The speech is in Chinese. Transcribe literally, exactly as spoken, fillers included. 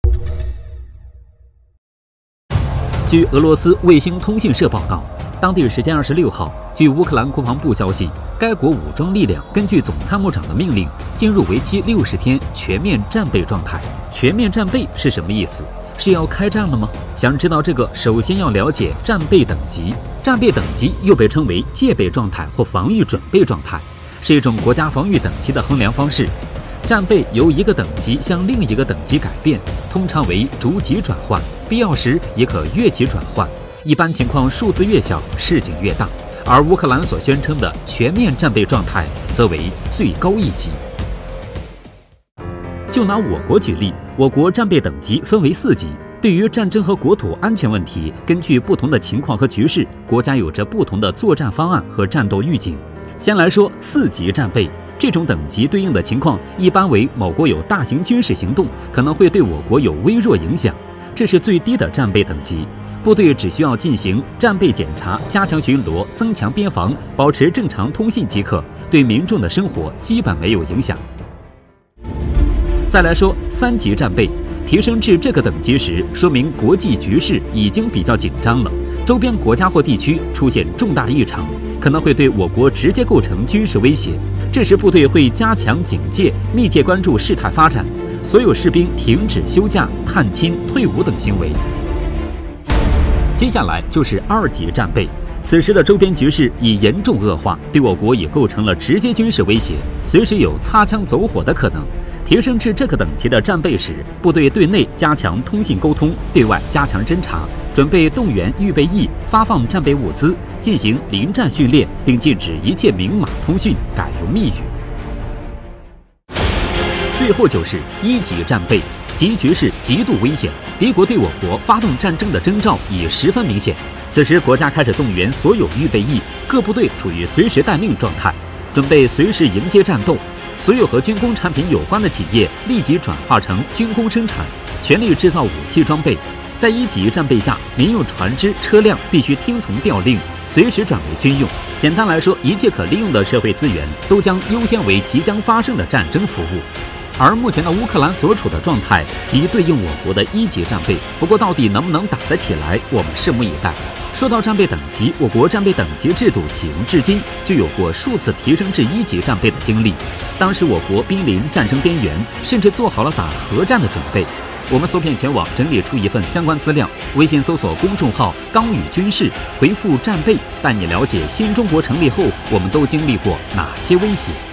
据俄罗斯卫星通讯社报道，当地时间二十六号，据乌克兰国防部消息，该国武装力量根据总参谋长的命令，进入为期六十天全面战备状态。全面战备是什么意思？是要开战了吗？想知道这个，首先要了解战备等级。战备等级又被称为戒备状态或防御准备状态，是一种国家防御等级的衡量方式。战备由一个等级向另一个等级改变，通常为逐级转换，必要时也可越级转换。一般情况，数字越小，事情越大。而乌克兰所宣称的全面战备状态，则为最高一级。就拿我国举例，我国战备等级分为四级。对于战争和国土安全问题，根据不同的情况和局势，国家有着不同的作战方案和战斗预警。先来说四级战备。这种等级对应的情况，一般为某国有大型军事行动，可能会对我国有微弱影响，这是最低的战备等级。部队只需要进行战备检查、加强巡逻、增强边防、保持正常通信即可，对民众的生活基本没有影响。再来说三级战备，提升至这个等级时，说明国际局势已经比较紧张了，周边国家或地区出现重大异常，可能会对我国直接构成军事威胁。这时部队会加强警戒，密切关注事态发展，所有士兵停止休假、探亲、退伍等行为。接下来就是二级战备，此时的周边局势已严重恶化，对我国已构成了直接军事威胁，随时有擦枪走火的可能。提升至这个等级的战备时，部队对内加强通信沟通，对外加强侦察，准备动员预备役，发放战备物资，进行临战训练，并禁止一切明码通讯，改用密语。最后就是一级战备，其局势极度危险，敌国对我国发动战争的征兆已十分明显。此时国家开始动员所有预备役，各部队处于随时待命状态，准备随时迎接战斗。所有和军工产品有关的企业立即转化成军工生产，全力制造武器装备。在一级战备下，民用船只、车辆必须听从调令，随时转为军用。简单来说，一切可利用的社会资源都将优先为即将发生的战争服务。而目前的乌克兰所处的状态即对应我国的一级战备，不过到底能不能打得起来，我们拭目以待。说到战备等级，我国战备等级制度启用至今就有过数次提升至一级战备的经历。当时我国濒临战争边缘，甚至做好了打核战的准备。我们搜遍全网整理出一份相关资料，微信搜索公众号“刚语军事”，回复“战备”，带你了解新中国成立后我们都经历过哪些威胁。